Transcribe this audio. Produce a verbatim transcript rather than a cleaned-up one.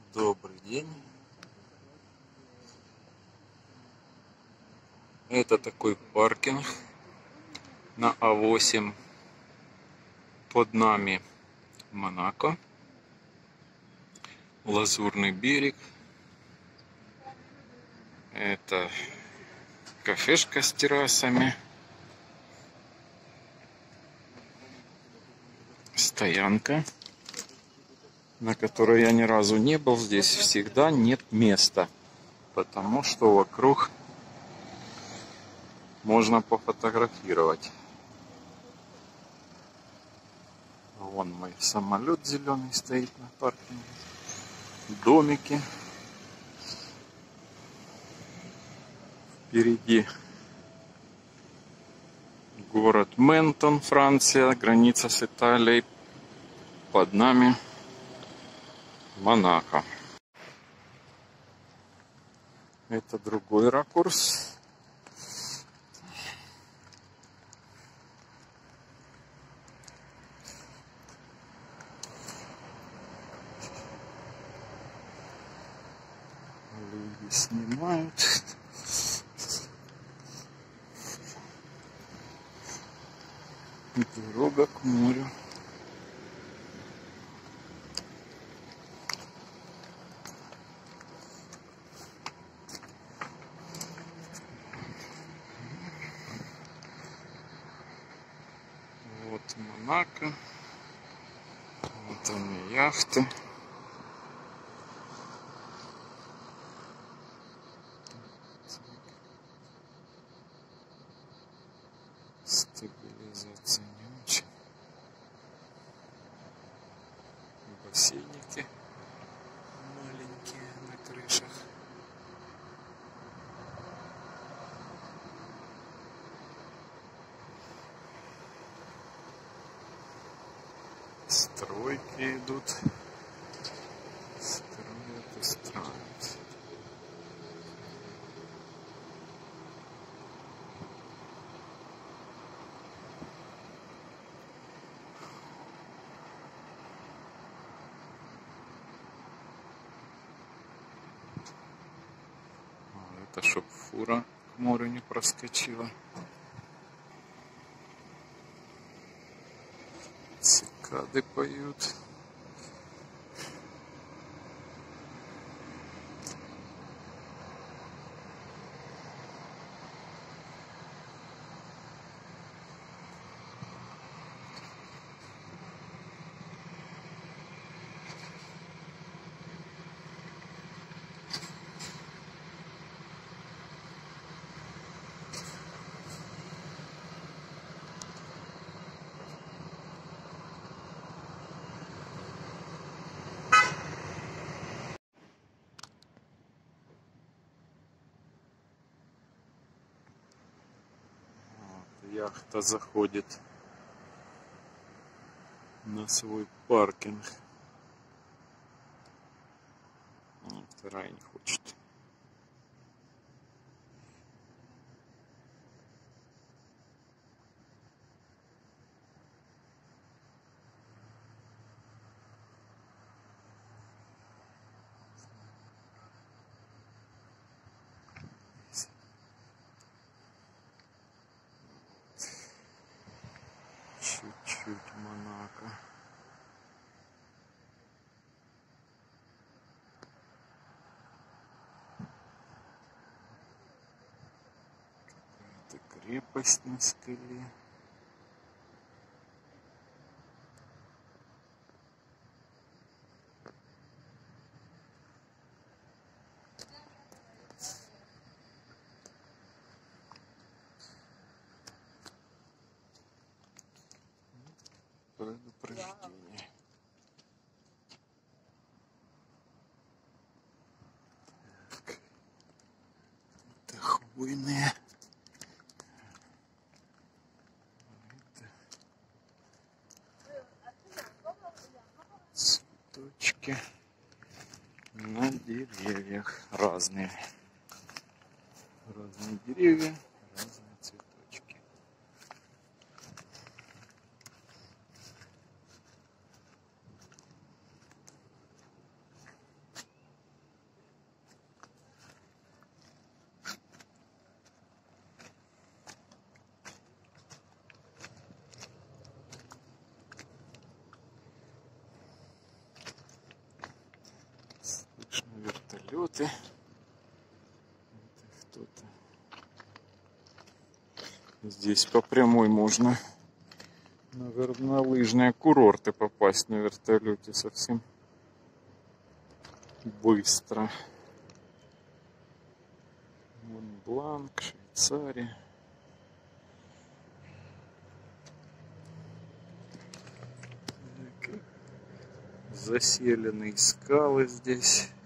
Добрый день. Это такой паркинг на А восемь. Под нами Монако, Лазурный берег. Это кафешка с террасами, стоянка, на которой я ни разу не был. Здесь всегда нет места, потому что вокруг можно пофотографировать. Вон мой самолет зеленый стоит на паркинге. Домики. Впереди город Ментон, Франция, граница с Италией. Под нами Монако. Это другой ракурс. Люди снимают. Дорога к морю. Вот Монако. Вот они, яхты. Стабилизация не очень. Бассейники маленькие на крышах. Стройки идут. Строят и строят. Это чтоб фура к морю не проскочила. Цикады поют. Яхта заходит на свой паркинг. Вторая не хочет. Чуть-чуть Монако. Это крепость на скале. Предупреждение. Так. Это хвойные. Это цветочки на деревьях разные. Разные деревья, разные цветочки. вертолеты. Кто-то. Здесь по прямой можно, наверное, на лыжные курорты попасть на вертолете совсем быстро. Монбланк, Швейцария. Заселенные скалы здесь.